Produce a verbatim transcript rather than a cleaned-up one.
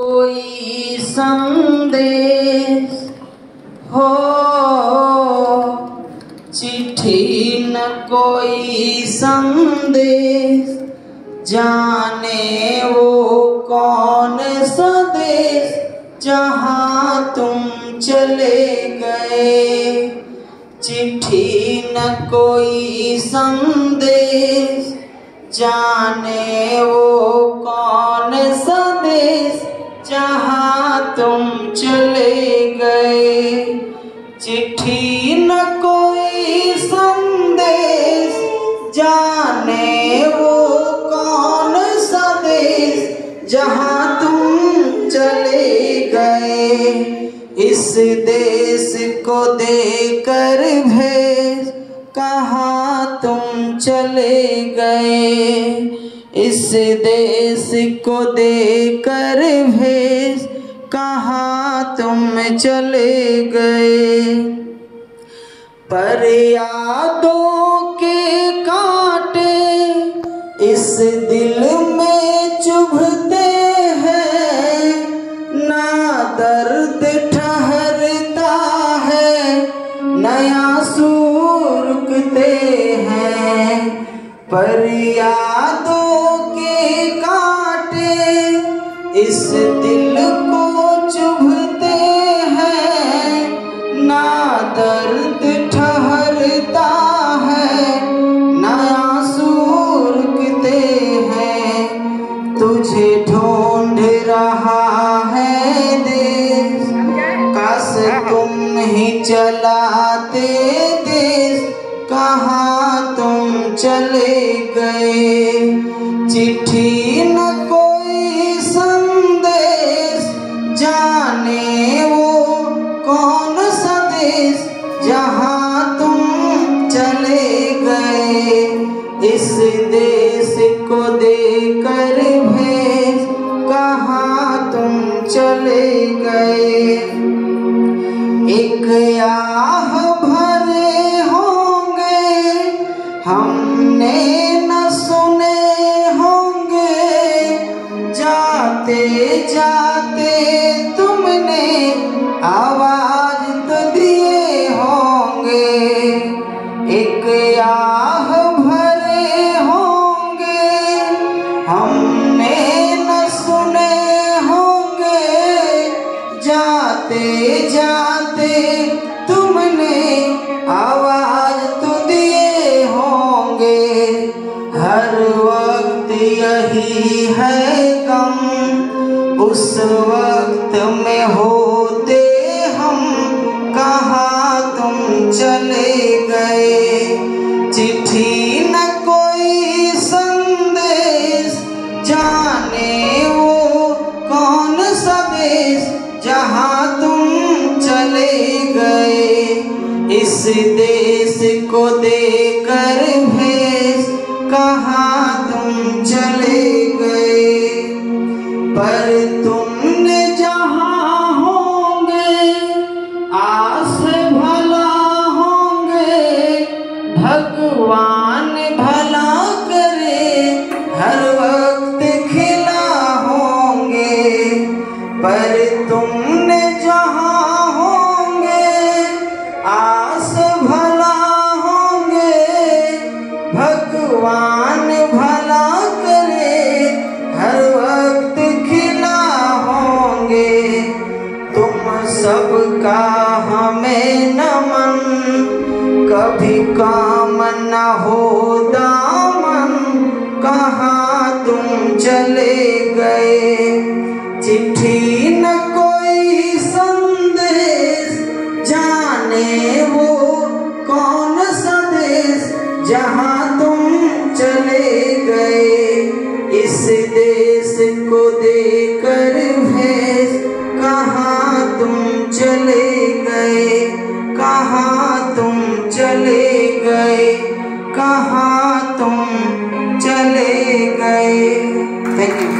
कोई संदेश हो, चिट्ठी न कोई संदेश, जाने वो कौन सा देश जहाँ तुम चले गए। चिट्ठी न कोई संदेश, जाने वो कौन सा देश जहाँ तुम चले गए। चिट्ठी न कोई संदेश, जाने वो कौन सा देश जहाँ तुम चले गए। इस देश को देकर भेष कहाँ तुम चले गए। इस देश को देकर भेष कहाँ तुम चले गए। पर यादों के कांटे इस दिल में चुभते हैं, ना दर्द ठहरता है, नया सूर रुकते हैं। पर यादों के कांटे इस दिल को चुभते हैं, ना दर्द ठहरता है, नया सूर रुकते हैं। तुझे ढूंढ रहा है देश, काश तुम ही चलाते देश, कहाँ तुम चले गए। चिट्ठी न कोई संदेश, जाने वो कौन सा देश जहाँ तुम चले गए। इस देश को देकर भेष कहाँ तुम चले गए। एक आह भरे होंगे हमने न सुने होंगे, जाते जाते तुमने आवाज तो दिए होंगे। एक आह भरे होंगे हमने न सुने होंगे, जाते जाते तुमने आवाज तो दिए होंगे। हर वक्त यही है गम, उस वक्त में होते हम, कहाँ तुम चले गए। चिट्ठी न कोई संदेश, जाने वो कौन सा देश जहाँ तुम चले गए। इस देश को देकर भेष कहाँ तुम चले गए। पर तुमने जहाँ होंगे आस भला होंगे, भगवान भला करे हर वक्त खिला होंगे। पर तुमने जहाँ होंगे आस भला होंगे, भगवान भला करे हर वक्त खिला होंगे। तुम सबका हमें नमन, कभी काम न हो दामन, कहाँ तुम चले गए। चिट्ठी न कोई संदेश, जाने वो कौन सा देश जहाँ तुम चले गए। इस देश को देकर भेष कहाँ तुम चले गए। कहाँ तुम चले गए, कहाँ तुम चले गए। Thank you.